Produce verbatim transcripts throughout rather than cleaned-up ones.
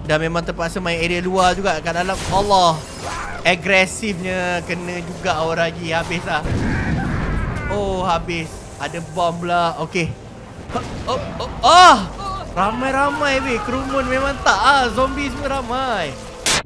Dah memang terpaksa main area luar juga. Kat dalam, Allah, agresifnya kena juga orang lagi. Habis lah. Oh, habis. Ada bom pula. Okay. Oh, oh, oh. Ramai-ramai weh. Kerumun memang tak ah. Zombie semua ramai.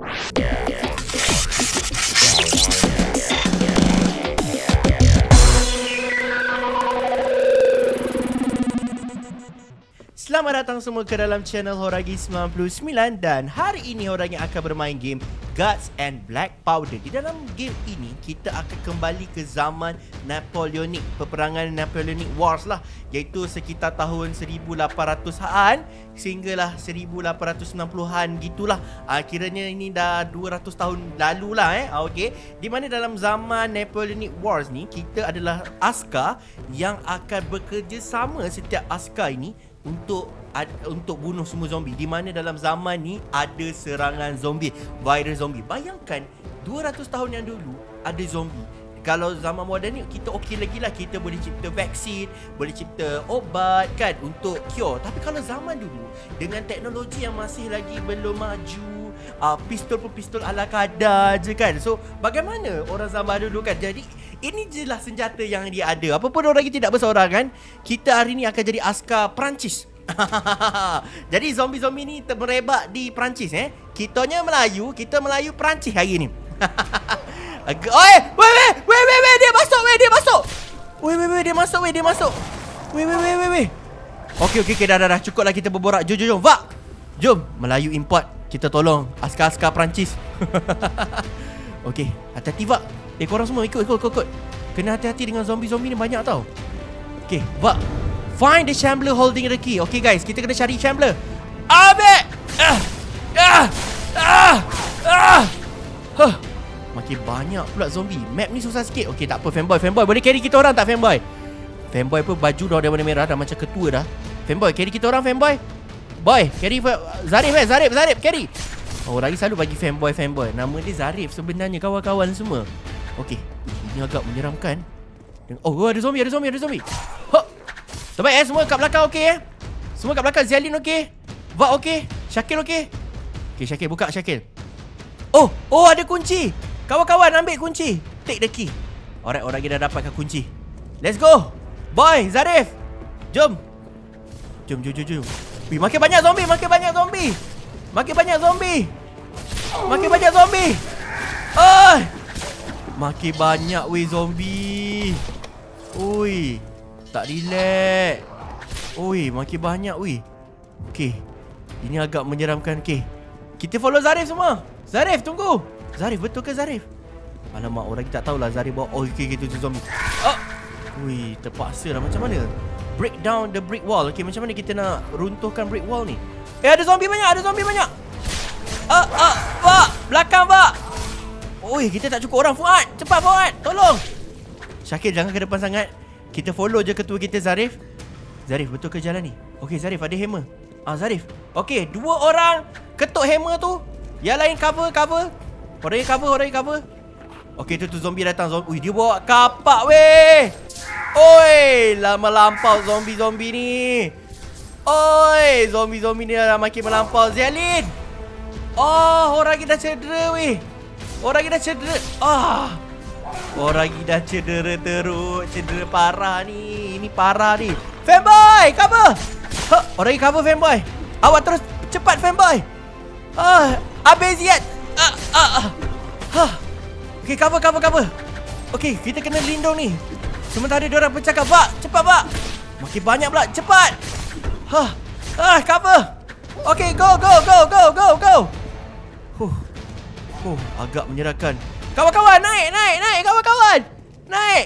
Selamat datang semua ke dalam channel Horagi sembilan puluh sembilan. Dan hari ini Horagi akan bermain game Guts and Black Powder. Di dalam game ini kita akan kembali ke zaman Napoleonic, peperangan Napoleonic Wars lah, iaitu sekitar tahun seribu lapan ratusan sehinggalah seribu lapan ratus enam puluhan gitulah. uh, Kiranya ini dah dua ratus tahun lalu lah eh. uh, okay. Di mana dalam zaman Napoleonic Wars ni, kita adalah askar yang akan bekerjasama setiap askar ini untuk ad, untuk bunuh semua zombie. Di mana dalam zaman ni ada serangan zombie, virus zombie. Bayangkan dua ratus tahun yang dulu ada zombie. Kalau zaman moden ni kita okey lagi lah, kita boleh cipta vaksin, boleh cipta obat kan untuk cure. Tapi kalau zaman dulu dengan teknologi yang masih lagi belum maju, uh, pistol pun pistol ala kadar je kan. So bagaimana orang zaman dulu kan. Jadi ini je lah senjata yang dia ada. Apa pun orang lagi tidak bersorangan, kita hari ni akan jadi askar Perancis. Jadi zombie-zombie ni merebak di Perancis eh. Kitanya Melayu, kita Melayu Perancis hari ni. Oi, weh weh, weh weh weh, dia masuk weh, dia masuk. Weh weh weh, dia masuk weh, dia masuk. Weh weh weh weh weh. Okey okey okey, dah dah dah, cukuplah kita berborak. Jom jom jom, Vak. Jom, Melayu import. Kita tolong askar-askar Perancis. Okey, hati-hati Vak. Eh korang semua ikut ikut ikut ikut. Kena hati-hati dengan zombie-zombie ni, banyak tau. Okay, Vak, find the Shambler holding the key. Okay guys, kita kena cari Shambler. Ambil. Ah, ah, ah, ah. Huh. Makin banyak pula zombie. Map ni susah sikit. Okay, tak apa fanboy, fanboy boleh carry kita orang tak fanboy? Fanboy pun baju dah warna merah, dah macam ketua dah. Fanboy carry kita orang fanboy. Boy, carry Zarif eh, Zarif, Zarif carry. Oh, lagi selalu bagi fanboy fanboy. Nama dia Zarif sebenarnya kawan-kawan semua. Okey, ini agak menyeramkan. Oh, oh, ada zombie, ada zombie, ada zombie. Hop. Terbaik eh, semua kat belakang okey eh. Semua kat belakang. Zialin okey. Vak okey. Syakil okey. Okey, Syakil buka Syakil. Oh, oh ada kunci. Kawan-kawan ambil kunci. Take the key. Alright, orang kita dah dapatkan kunci. Let's go. Boy, Zarif. Jom. Jom, jom, jom, jom. Wih, makin banyak zombie, makin banyak zombie. Makin banyak zombie. Makin banyak zombie. Oh. Makin banyak weh zombie. Ui, tak relax. Ui, makin banyak weh. Okey, ini agak menyeramkan. Okey, kita follow Zarif semua. Zarif, tunggu. Zarif, betul ke Zarif? Alamak, orang kita tak tahulah Zarif bawa. Oh, okey, gitu tu zombie. Oh. Ui, terpaksa lah. Macam mana? Break down the brick wall. Okey, macam mana kita nak runtuhkan brick wall ni? Eh, ada zombie banyak, ada zombie banyak. Ah, ah, Pak, belakang Pak. Oi, kita tak cukup orang. Fuad, cepat Fuad, tolong. Syakir, jangan ke depan sangat. Kita follow je ketua kita Zarif. Zarif, betul ke jalan ni? Okey, Zarif ada hammer. Ah, Zarif. Okey, dua orang ketuk hammer tu. Yang lain cover, cover. Orang yang cover, orang yang cover. Okey, tu tu zombie datang. Zombie. Ui, dia bawa kapak weh. Oi, lama lampau zombie-zombie ni. Oi, zombie-zombie ni dah makin melampau. Zialin. Oh, orang kita cedera weh. Orang kita cedera. Ah. Orang kita cedera teruk. Cedera parah ni. Ini parah ni. Fanboy, cover. Ha, orang ini cover fanboy. Awak terus cepat fanboy. Ah, habis Ziad. Ah, ah, ah. Ha. Okey, cover, cover, cover. Okey, kita kena lindung ni. Sementara dia orang bercakap, Pak, cepat Pak. Makin banyak pula, cepat. Ha. Ah, cover. Okey, go, go, go, go, go, go. Huh. Oh, agak menyerahkan. Kawan-kawan, naik, naik, naik, kawan-kawan. Naik.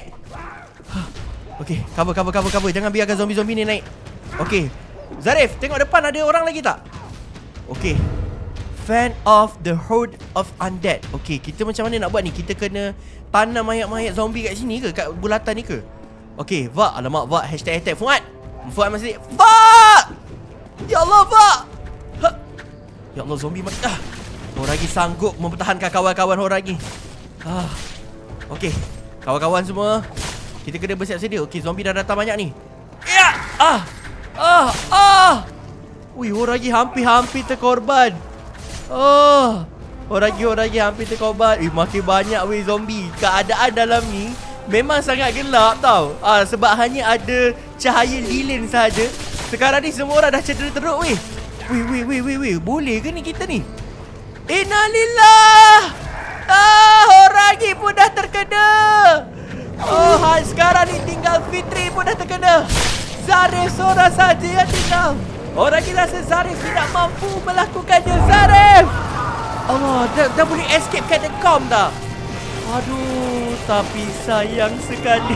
Okey, cover, cover, cover, cover. Jangan biarkan zombie-zombie ni naik. Okey. Zarif, tengok depan ada orang lagi tak? Okey. Fan of the horde of undead. Okey, kita macam mana nak buat ni? Kita kena tanam mayat-mayat zombie kat sini ke? Kat bulatan ni ke? Okey, Vak. Alamak, Vak. Hashtag attack. Fuad. Fuad masih. Vak! Ya Allah, Vak. Ha. Ya Allah, zombie mati. Ah. Horagi sanggup mempertahankan kawan-kawan Horagi. Ah. Okey. Kawan-kawan semua, kita kena bersiap sedia. Okey, zombie dah datang banyak ni. Ya. Ah. Ah. Ah. Ui, Horagi hampir-hampir terkorban. Oh, orang lagi, orang lagi hampir terkorban. Eh, makin banyak weh zombie. Keadaan dalam ni memang sangat gelap tau. Ah, sebab hanya ada cahaya lilin saja. Sekarang ni semua orang dah cedera teruk weh. Weh, weh, weh, weh, weh. Boleh ke ni kita ni? Innalillah. Ah, orang lagi pun dah terkena. Oh, sekarang ni tinggal Fitri pun dah terkena. Zarif seorang saja yang tinggal. Orang lagi rasa Zarif tidak mampu melakukannya. Zarif! Allah, dah, dah boleh escape kat dekom dah. Aduh, tapi sayang sekali.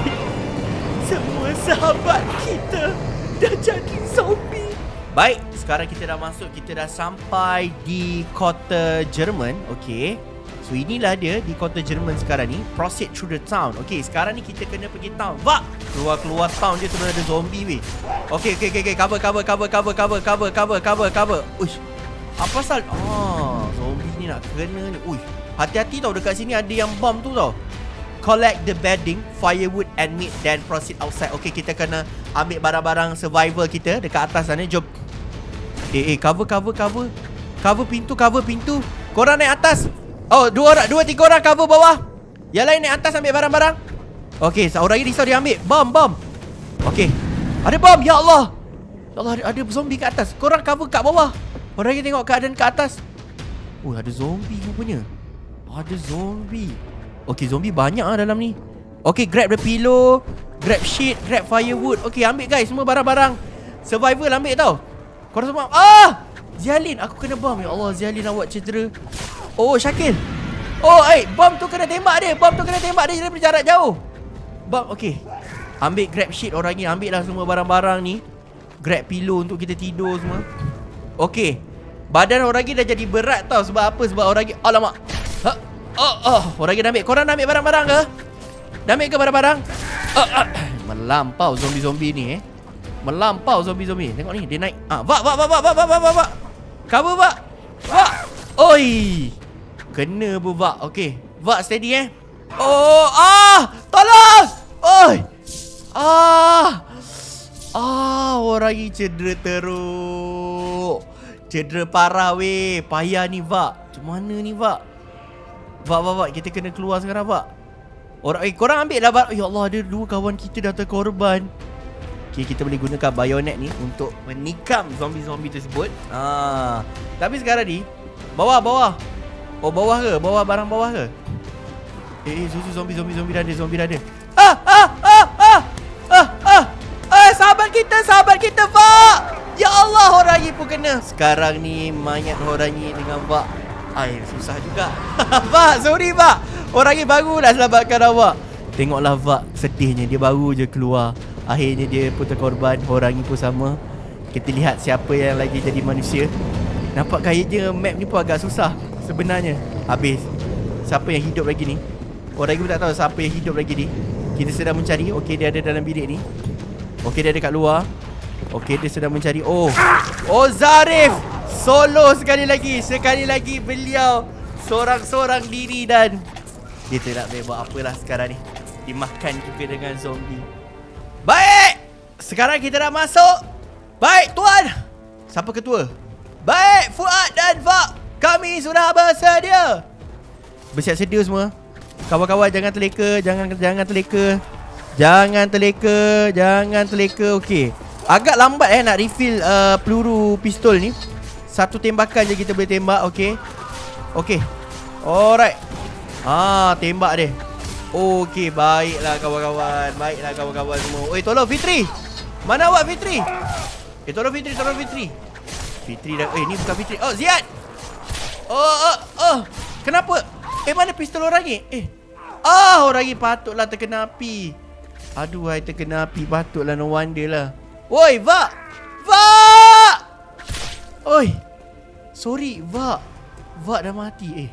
Semua sahabat kita dah jadi zombie. Baik, sekarang kita dah masuk. Kita dah sampai di kota Jerman. Okay, so inilah dia di kota Jerman sekarang ni. Proceed through the town. Okay, sekarang ni kita kena pergi town. Vak! Keluar-keluar town je terus ada zombie weh. Okay, okay, okay, okay. Cover, cover, cover, cover, cover, cover, cover, cover, cover. Uish, apa pasal? Ah, zombie ni nak kena ni. Uish, hati-hati tau, dekat sini ada yang bom tu tau. Collect the bedding, firewood and meat, then proceed outside. Okay, kita kena ambil barang-barang survival kita dekat atas sana. Jom. Eh, eh, cover, cover, cover. Cover pintu, cover pintu. Korang naik atas. Oh, dua orang, dua, tiga orang cover bawah. Yang lain naik atas ambil barang-barang. Okay, seorang lagi risau dia ambil. Bom, bom. Okay, ada bom, ya Allah. Ya Allah, ada, ada zombie kat atas. Korang cover kat bawah. Orang lagi tengok keadaan kat atas. Oh, ada zombie rupanya. Ada zombie. Okay, zombie banyak lah dalam ni. Okay, grab the pillow, grab sheet, grab firewood. Okay, ambil guys semua barang-barang survival ambil tau. Korang semua. Ah, Zialin, aku kena bom. Ya Allah, Zialin awak cedera. Oh, Syakil. Oh, eh, bom tu kena tembak dia. Bom tu kena tembak dia dari jarak jauh. Bom, okay. Ambil grab sheet orang ni. Ambil lah semua barang-barang ni. Grab pillow untuk kita tidur semua. Okay, badan orang ni dah jadi berat tau. Sebab apa? Sebab orang ni, alamak. Ha? Oh, oh, orang ni dah ambil. Korang dah ambil barang-barang ke? Dah ambil ke barang-barang? Oh, oh. Melampau zombie-zombie ni eh. Melampau zombie-zombie. Tengok ni, dia naik. Ah, Vak, Vak, Vak, Vak, Vak, Vak, Vak, Vak. Cover, Vak. Vak. Oi. Kena pun, Vak. Okay, Vak steady eh. Oh, ah, tolong. Oi. Ah. Ah, orang ni cedera teruk. Cedera parah weh. Payah ni, Vak. Macam mana ni, Vak? Vak, Vak, Vak, kita kena keluar sekarang, Vak. Orang, eh, korang ambil lah, Vak. Ya Allah, ada dua kawan kita dah terkorban. Okay, kita boleh gunakan bayonet ni untuk menikam zombie-zombie tersebut. Ah, tapi sekarang ni bawah, bawah. Oh, bawah ke? Bawah, barang bawah ke? Eh, eh, susu zombie, zombie, zombie dah ada, zombie dah ada. Ah, ah, ah, ah, ah, ah. Eh, sahabat kita, sahabat kita, Vak. Ya Allah, orang ni pun kena. Sekarang ni mayat orang ni dengan Vak. Ay, susah juga. Vak, sorry, Vak. Orang ni baru dah selamatkan awak. Tengoklah Vak, sedihnya dia baru je keluar. Akhirnya dia pun terkorban. Orang ni pun sama. Kita lihat siapa yang lagi jadi manusia. Nampak kayaknya map ni pun agak susah sebenarnya. Habis. Siapa yang hidup lagi ni? Orang ni pun tak tahu siapa yang hidup lagi ni. Kita sedang mencari. Okey, dia ada dalam bilik ni. Okey, dia ada kat luar. Okey, dia sedang mencari. Oh, Oh, Zarif solo sekali lagi. Sekali lagi beliau seorang-seorang diri. Dan dia tak boleh buat apalah sekarang ni. Dimakan juga dengan zombie. Baik, sekarang kita dah masuk. Baik, Tuan. Siapa ketua? Baik, Fuad dan Vak, kami sudah bersedia. Bersiap sedia semua. Kawan-kawan jangan terleka. Jangan jangan terleka. Jangan terleka. Jangan terleka. Okey, agak lambat eh nak refill uh, peluru pistol ni. Satu tembakan je kita boleh tembak. Okey. Okey. Alright. Ah, tembak dia. Okey, baiklah kawan-kawan. Baiklah kawan-kawan semua. Oi, tolong Fitri. Mana awak Fitri? Eh, tolong Fitri, tolong Fitri. Fitri dah. Eh, ni bukan Fitri. Oh, Ziad. Oh, oh, oh. Kenapa? Eh, mana pistol orang ni? Eh. Ah, orang ni patutlah terkena api. Aduh, hai terkena api. Patutlah, no wonder lah. Oi, Vak. Vak. Oi. Sorry, Vak. Vak dah mati. Eh.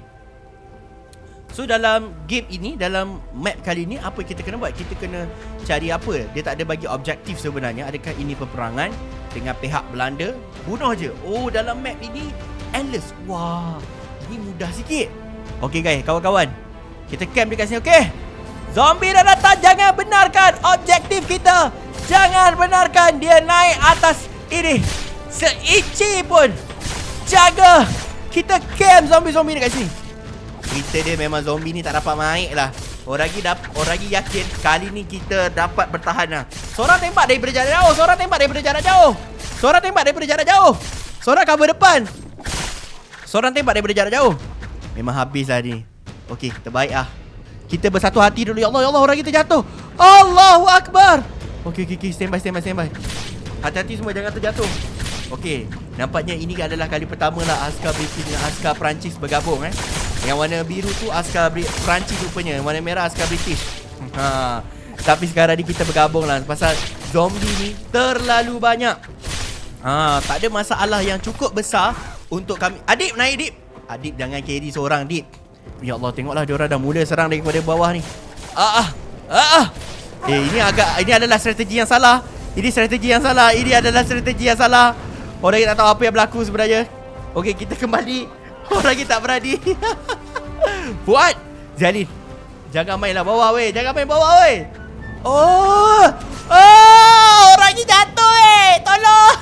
So dalam game ini, dalam map kali ni, apa kita kena buat? Kita kena cari apa? Dia tak ada bagi objektif sebenarnya. Adakah ini peperangan dengan pihak Belanda? Bunuh je. Oh, dalam map ini endless. Wah, ini mudah sikit. Okay guys, kawan-kawan, kita camp dekat sini. Okay, zombie dah datang. Jangan benarkan objektif kita. Jangan benarkan dia naik atas ini seinci pun. Jaga Kita camp zombie-zombie dekat sini. Kita dia memang zombie ni tak dapat main lah. Orang lagi dap orang lagi yakin kali ni kita dapat bertahan lah. Seorang tembak daripada jarak jauh, seorang tembak daripada jarak jauh. Seorang tembak daripada jarak jauh. Seorang cover depan. Seorang tembak daripada jarak jauh. Memang habis lah ni. Okey, terbaik lah. Kita bersatu hati dulu. Ya Allah, ya Allah, orang kita jatuh. Allahu Akbar. Okey, okey, okey, stand by, stand by, stand by. Hati-hati semua, jangan terjatuh. Okey, nampaknya ini adalah kali pertama lah askar British dengan askar Perancis bergabung eh. Yang warna biru tu askar Perancis rupanya, yang warna merah askar British. Ha. Tapi sekarang ni kita bergabung lah pasal zombie ni terlalu banyak. Ha, tak ada masalah yang cukup besar untuk kami. Adib naik, Adib. Adib jangan carry seorang, Adib. Ya Allah, tengoklah diorang dah mula serang daripada bawah ni. Ah ah. Ah ah. Eh, ini agak ini adalah strategi yang salah. Ini strategi yang salah. Ini adalah strategi yang salah. Orang kita tak tahu apa yang berlaku sebenarnya. Okey, kita kembali. Orang kita tak berani. Fuad, Jalil, jangan mainlah bawah weh. Jangan main bawah weh. Oh. Oh, orang ni jatuh weh. Tolong.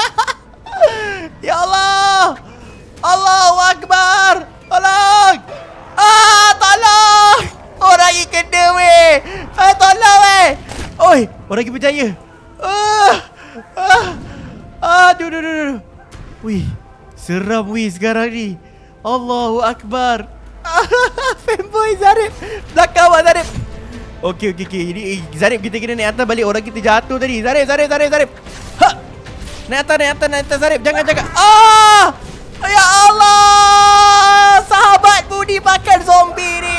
Ya Allah. Allahu Akbar. Tolong. Ah, tolong. Orang ni kena weh. Ah, tolong weh. Oi, orang ni berjaya. Ah. Ah. Aduh, aduh, aduh, aduh. Wih, seram wih sekarang ni. Allahu Akbar. Fanboy Zarif. Belakang awak Zarif. Okey, okey, okey. Ini Zarif kita kena naik atas balik. Orang kita jatuh tadi. Zarif, Zarif, Zarif, Zarif. Ha! Naik atas, naik atas, naik atas Zarif. Jangan, jangan. Ah! Ya Allah! Sahabatmu dimakan zombie ni.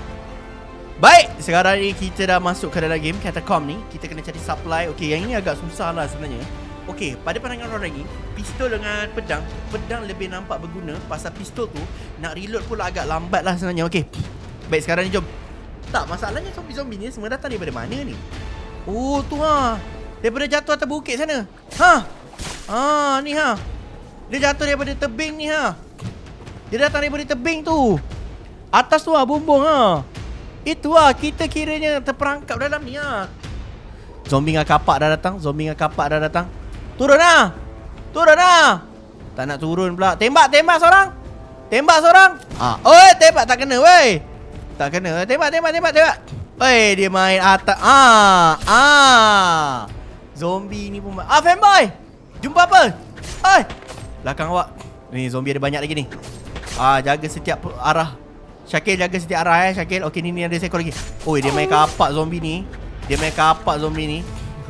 Baik, sekarang ni kita dah masuk ke dalam game Catacomb ni. Kita kena cari supply. Okey, yang ini agak susah lah sebenarnya. Okey, pada pandangan orang ni, pistol dengan pedang, pedang lebih nampak berguna. Pasal pistol tu nak reload pula agak lambat lah sebenarnya. Okey, baik, sekarang ni jom. Tak, masalahnya zombie-zombie ni semua datang daripada mana ni? Oh, tu ha. Daripada jatuh atas bukit sana. Ha. Ah, ni ha. Dia jatuh daripada tebing ni ha. Dia datang daripada tebing tu. Atas tu ha, bumbung ha. Itu lah, kita kiranya terperangkap dalam ni lah. Zombie dengan kapak dah datang. Zombie dengan kapak dah datang. Turun lah. Turun lah. Tak nak turun pula. Tembak, tembak seorang. Tembak seorang. Ah, oi, tembak tak kena weh. Tak kena. Tembak, tembak, tembak, tembak. Weh, dia main atas. Ah, ah. Zombie ni pun. Ah, fanboy. Jumpa apa? Oi. Belakang awak. Ni zombie ada banyak lagi ni. Ah, jaga setiap arah. Syakil jaga setiap arah eh Syakil. Okey, ni, ni ada seekor lagi. Oi, dia main kapak zombie ni. Dia main kapak zombie ni.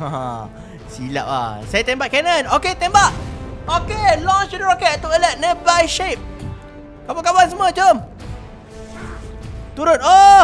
Silap lah. Saya tembak cannon. Okey, tembak. Okey, launch the rocket to alert nearby shape. Kawan-kawan semua, jom. Turun. Oh.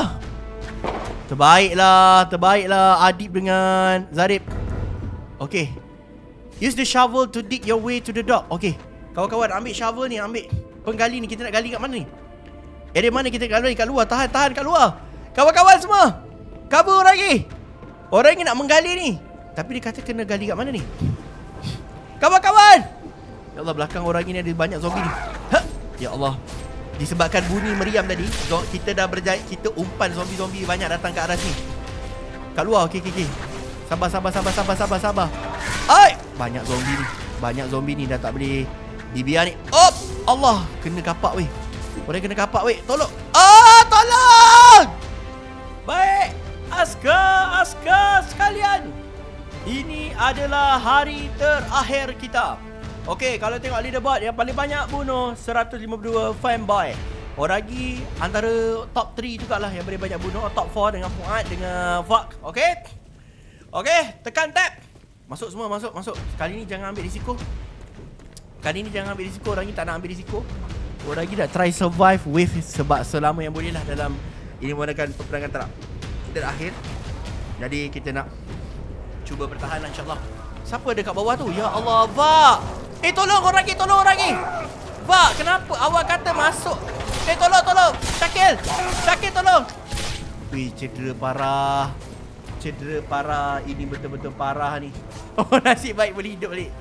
Terbaiklah, terbaiklah Adib dengan Zarif. Okey. Use the shovel to dig your way to the dock. Okey. Kawan-kawan, ambil shovel ni, ambil penggali ni. Kita nak gali kat mana ni? Area mana kita gali? Kat luar. Tahan, tahan kat luar. Kawan-kawan semua, cover orang lagi. Orang ni nak menggali ni. Tapi dia kata kena gali kat mana ni? Kawan-kawan. Ya Allah, belakang orang ini ada banyak zombie ni. Ha! Ya Allah. Disebabkan bunyi meriam tadi, kita dah berjaya. Kita umpan zombie-zombie banyak datang ke arah sini. Kat luar. Okey, okey, okey. Sabar, sabar, sabar, sabar, sabar, sabar. Ai! Banyak zombie ni. Banyak zombie ni dah tak boleh dibiar ni. Oh! Allah, kena kapak weh. Orang kena kapak weh. Tolong. Ah, tolong. Baik, askar, askar sekalian. Ini adalah hari terakhir kita. Okey, kalau tengok leaderboard yang paling banyak bunuh seratus lima puluh dua fanboy. Orang lagi antara top tiga jugalah yang paling banyak bunuh. Top empat dengan Fuad dengan Fak. Okey. Okey, tekan tab. Masuk semua, masuk, masuk. Kali ni jangan ambil risiko. Kali ni jangan ambil risiko. Orang ni tak nak ambil risiko. Orang lagi nak try survive with sebab selama yang boleh lah dalam ini menggunakan peperangan ter terakhir. Jadi kita nak cuba bertahan lah, insyaAllah. Siapa ada kat bawah tu? Ya Allah, Vak. Eh, tolong orang lagi, tolong orang lagi. Vak, kenapa awak kata masuk? Eh, tolong, tolong. Syakil. Syakil, tolong. Wih, cedera parah. Cedera parah. Ini betul-betul parah ni. Oh, nasib baik boleh hidup balik.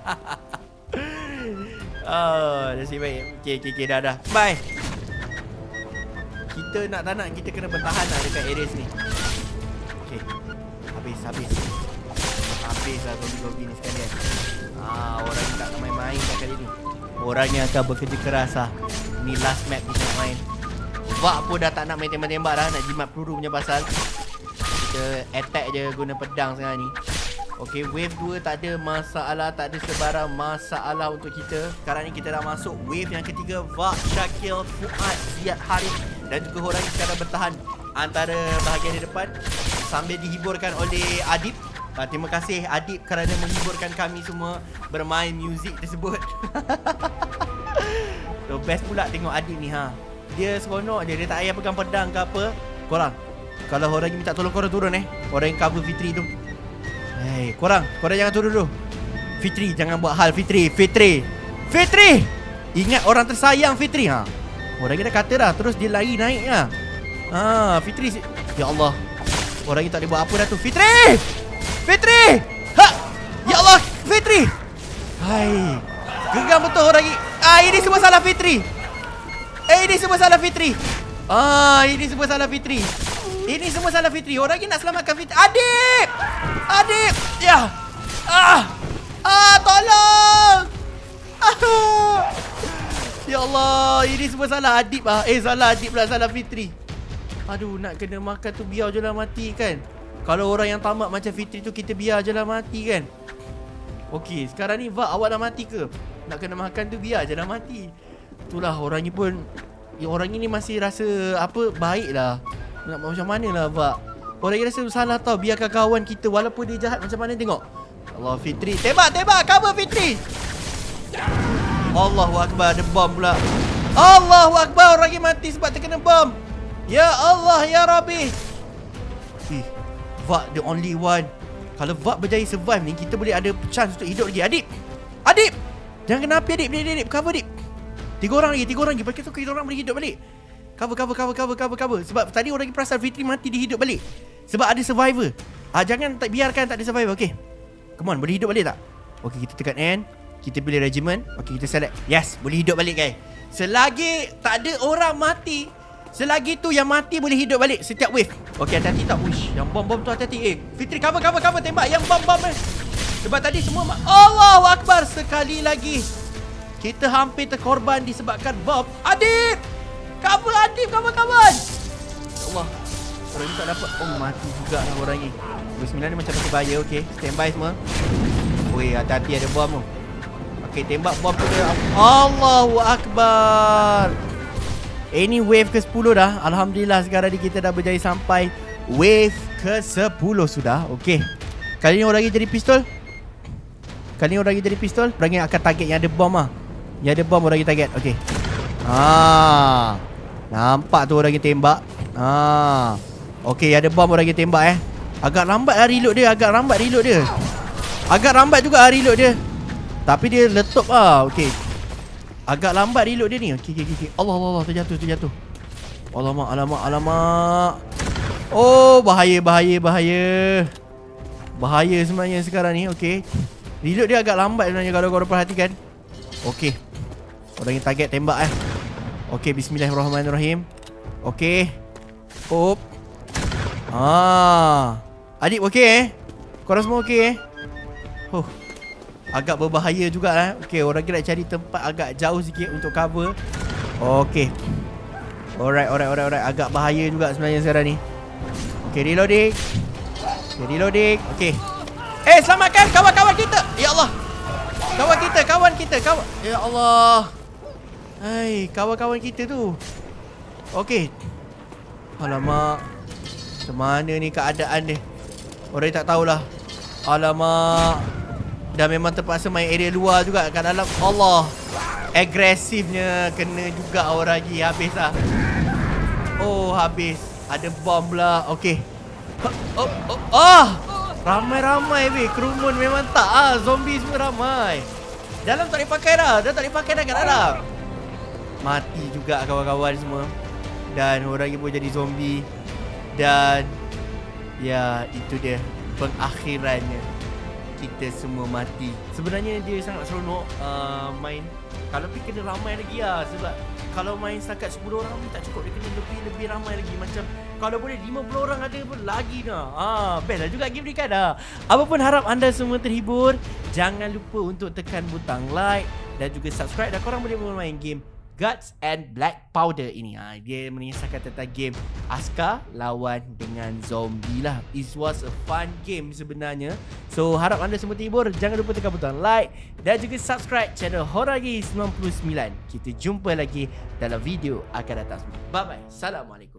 Oh, nasib baik. Okay, okay, okay, dah, dah. Bye. Kita nak tak nak, kita kena bertahan lah dekat area sini. Okay. Habis, habis. Habis lah zombie-zombie ni sekalian. Ah, orang tak nak main-main kat kali ni. orang yang akan bekerja keras lah. Ni last map kita nak main. Vak pun dah tak nak main tembak-tembak dah. Nak jimat peluru punya pasal. Kita attack je guna pedang sekarang ni. Okay, wave dua tak ada masalah. Tak ada sebarang masalah untuk kita. Sekarang ni kita dah masuk wave yang ketiga. Vak, Syakil, Fuad, Ziyad, Harith dan juga orang yang sekarang bertahan antara bahagian di depan sambil dihiburkan oleh Adib. Uh, terima kasih Adib kerana menghiburkan kami semua bermain muzik tersebut. So best pula tengok Adib ni ha. Dia seronok je, dia tak payah pegang pedang ke apa. Korang, kalau orang yang minta tolong korang turun eh. Orang yang cover Fitri tu. Hei, korang, korang jangan turun dulu. Fitri, jangan buat hal Fitri. Fitri, Fitri, ingat orang tersayang Fitri ha. Orang yang dah kata dah, terus dia lari naik lah. Ha, Fitri, ya Allah. Orang yang tak boleh buat apa dah tu. Fitri, Fitri! Ha! Ya Allah, Fitri! Hai. Geram betul orang ni. Ah, ini semua salah Fitri. Eh, ini semua salah Fitri. Ah, ini semua salah Fitri. Ini semua salah Fitri. Orang ni nak selamatkan Fitri. Adib! Adib! Ya. Ah! Ah, tolong! Ah! Ya Allah, ini semua salah Adib ah. Eh, salah Adib pula, salah Fitri. Aduh, nak kena makan tu biar je lah mati kan. Kalau orang yang tamat macam Fitri tu, kita biar je lah mati kan. Okey, sekarang ni Vak, awak dah mati ke? Nak kena makan tu biar je lah mati. Itulah orang ni pun, ya, orang ni masih rasa apa, baik lah. Nak macam mana lah Vak. Orang ni rasa salah tau, biarkan kawan kita walaupun dia jahat macam mana. Tengok Allah, Fitri, tembak, tembak, cover Fitri. Allahu Akbar, ada bom pula. Allahu Akbar, orang ni mati sebab terkena bom. Ya Allah, ya Rabbi. Eh, Vak the only one. Kalau Vak berjaya survive ni, kita boleh ada chance untuk hidup lagi. Adib, Adib, jangan kena api Adib. Adib, Adib, cover Adib. Tiga orang lagi, tiga orang lagi. Lepas tu kita orang boleh hidup balik. Cover, cover, cover, cover, cover, cover. Sebab tadi orang lagi perasan Fitri mati, dia hidup balik. Sebab ada survivor. Ah, jangan tak biarkan tak ada survivor. Okay, come on, boleh hidup balik tak? Okay, kita tekan N. Kita pilih regiment. Okay, kita select. Yes, boleh hidup balik guys. Selagi tak ada orang mati, selagi tu yang mati boleh hidup balik setiap wave. Okey, hati-hati tak. Uish, yang bom-bom tu hati-hati. Eh, Fitri, cover, cover, cover. Tembak yang bom-bom eh. Sebab tadi semua Allahu Akbar. Sekali lagi kita hampir terkorban disebabkan bom. Adib, cover Adib, cover kawan. Ya Allah, orang ni tak dapat. Oh, mati juga lah orang ni. Bismillah ni macam masih bahaya. Okey, standby semua. Weh, hati-hati ada bom tu. Okey, tembak bom tu dia. Allahu Akbar. Ini wave ke sepuluh dah. Alhamdulillah sekarang ni kita dah berjaya sampai wave ke sepuluh sudah. Okey. Kali ni orang lagi jadi pistol. Kali ni orang lagi jadi pistol. Orang yang akan target yang ada bom lah. Yang ada bom orang lagi target. Okey. Ah. Nampak tu orang lagi tembak. Ah. Okey, ada bom orang lagi tembak eh. Agak lambat lah reload dia. Agak lambat reload dia. Agak lambat juga lah reload dia. Tapi dia letup lah. Okey. Agak lambat reload dia ni. Okey, okey, okey. Allah, Allah, Allah. Terjatuh, terjatuh. Alamak, alamak, alamak. Oh, bahaya, bahaya, bahaya. Bahaya sebenarnya sekarang ni. Okey. Reload dia agak lambat sebenarnya kalau korang perhatikan. Okey. Orang yang target tembak eh. Okey, bismillahirrahmanirrahim. Okey. Hop. Ah. Adik okey eh? Korang semua okey eh? Huh. Agak berbahaya juga lah. Okay, orang kena cari tempat agak jauh sikit untuk cover. Okay. Alright, alright, alright, alright. Agak bahaya juga sebenarnya sekarang ni. Okay, reloading. Okay, reloading. Okay. Eh, selamatkan kawan-kawan kita. Ya Allah. Kawan kita, kawan kita, kawan. Ya Allah. Hai, kawan-kawan kita tu. Okay. Alamak. Macam mana ni keadaan dia? Orang tak tahulah. Alamak. Dah memang terpaksa main area luar juga kat dalam. Allah, agresifnya kena juga orang lagi. Habis lah. Oh, habis. Ada bom pula. Okay. Oh, oh, oh. Ramai-ramai weh. Kerumun memang tak ah. Zombie semua ramai. Dalam tak boleh pakai dah. Dah tak boleh pakai dah kat dalam. Mati juga kawan-kawan semua. Dan orang ni pun jadi zombie. Dan ya, itu dia pengakhirannya. Kita semua mati. Sebenarnya dia sangat seronok uh, main. Kalau pergi kena ramai lagi lah. Sebab kalau main setakat sepuluh orang tak cukup. Dia kena lebih-lebih ramai lagi. Macam kalau boleh lima puluh orang ada pun lagi dah. Ah, best lah juga game ni kan dah. Apapun harap anda semua terhibur. Jangan lupa untuk tekan butang like dan juga subscribe, dan korang boleh bermain game Guts and Black Powder ini. ha, Dia mengisahkan tentang game askar lawan dengan zombie lah. It was a fun game sebenarnya. So harap anda semua terhibur. Jangan lupa tekan butang like dan juga subscribe channel Horagi sembilan puluh sembilan. Kita jumpa lagi dalam video akan datang. Bye bye. Assalamualaikum.